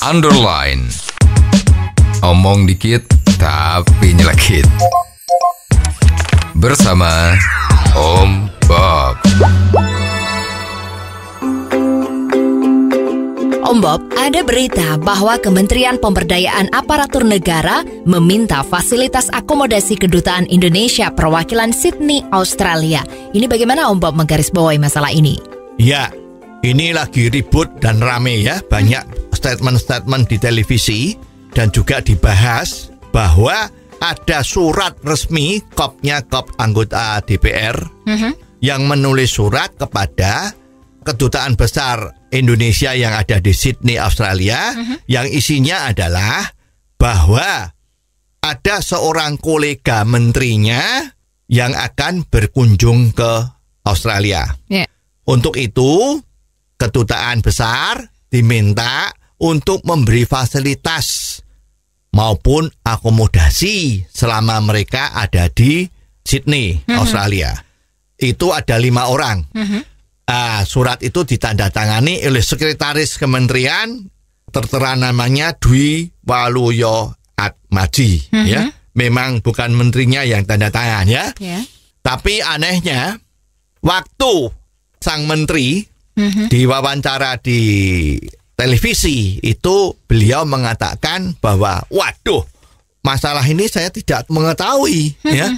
Underline. Omong dikit tapi nyelekit. Bersama Om Bob. Om Bob, ada berita bahwa Kementerian Pemberdayaan Aparatur Negara meminta fasilitas akomodasi Kedutaan Indonesia Perwakilan Sydney, Australia. Ini bagaimana Om Bob menggarisbawahi masalah ini? Ya, ini lagi ribut dan rame ya. Banyak statement-statement di televisi dan juga dibahas bahwa ada surat resmi KOP anggota DPR yang menulis surat kepada Kedutaan Besar Indonesia yang ada di Sydney, Australia, yang isinya adalah bahwa ada seorang kolega menterinya yang akan berkunjung ke Australia. Untuk itu, Kedutaan Besar diminta untuk memberi fasilitas maupun akomodasi selama mereka ada di Sydney, Australia. Itu ada 5 orang. Surat itu ditandatangani oleh Sekretaris Kementerian, tertera namanya Dwi Waluyo Atmaji. Ya, memang bukan menterinya yang tanda tangan ya. Tapi anehnya, waktu sang menteri diwawancara di televisi itu beliau mengatakan bahwa waduh, masalah ini saya tidak mengetahui. Ya,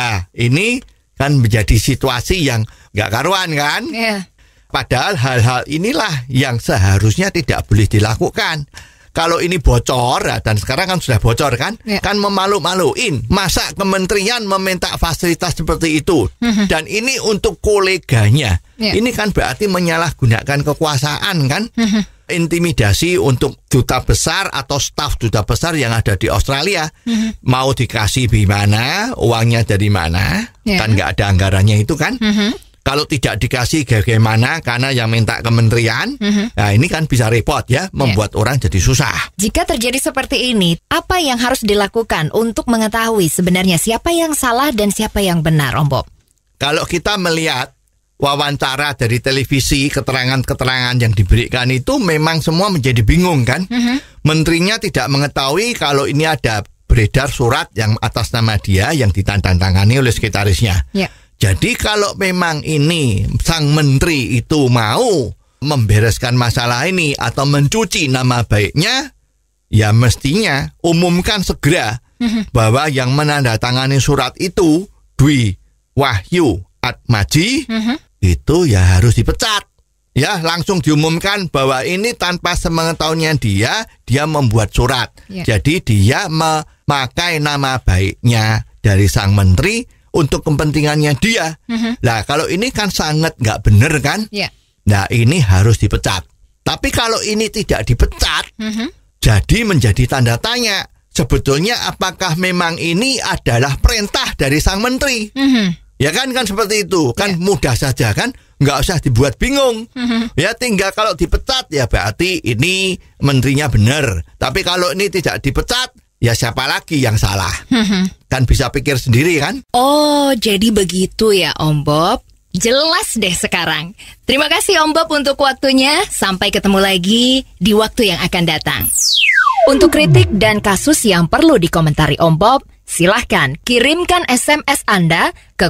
ini kan menjadi situasi yang gak karuan kan? Padahal hal-hal inilah yang seharusnya tidak boleh dilakukan. Kalau ini bocor, dan sekarang kan sudah bocor kan? Kan memalu-maluin. Masa kementerian meminta fasilitas seperti itu? Dan ini untuk koleganya. Ini kan berarti menyalahgunakan kekuasaan kan? Intimidasi untuk duta besar atau staf duta besar yang ada di Australia. Mau dikasih di mana, uangnya dari mana? Kan nggak ada anggarannya itu kan? Kalau tidak dikasih bagaimana? Karena yang minta kementerian. Nah ini kan bisa repot ya, membuat orang jadi susah. Jika terjadi seperti ini, apa yang harus dilakukan untuk mengetahui sebenarnya siapa yang salah dan siapa yang benar, Om Bob? Kalau kita melihat wawancara dari televisi, keterangan-keterangan yang diberikan itu memang semua menjadi bingung kan? Menterinya tidak mengetahui kalau ini ada beredar surat yang atas nama dia yang ditandatangani oleh sekretarisnya. Jadi kalau memang ini sang menteri itu mau membereskan masalah ini atau mencuci nama baiknya, ya mestinya umumkan segera bahwa yang menandatangani surat itu Dwi Wahyu Atmaji itu ya harus dipecat. Ya, langsung diumumkan bahwa ini tanpa sepengetahuannya dia membuat surat. Jadi dia memakai nama baiknya dari sang menteri untuk kepentingannya dia. Nah, kalau ini kan sangat nggak benar kan? Nah, ini harus dipecat. Tapi kalau ini tidak dipecat, jadi menjadi tanda tanya. Sebetulnya apakah memang ini adalah perintah dari sang menteri? Ya kan seperti itu. Kan mudah saja kan? Nggak usah dibuat bingung. Ya tinggal kalau dipecat ya berarti ini menterinya benar. Tapi kalau ini tidak dipecat, ya siapa lagi yang salah? Kan bisa pikir sendiri kan? Oh, jadi begitu ya Om Bob. Jelas deh sekarang. Terima kasih Om Bob untuk waktunya. Sampai ketemu lagi di waktu yang akan datang. Untuk kritik dan kasus yang perlu dikomentari Om Bob, silahkan kirimkan SMS Anda ke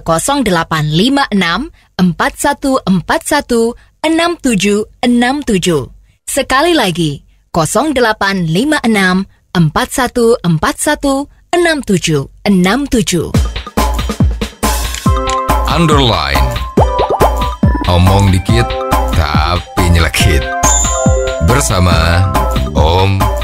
0856 4141 6767. Sekali lagi, 0856 4141 6767. Underline. Omong dikit tapi nyelekit. Bersama Om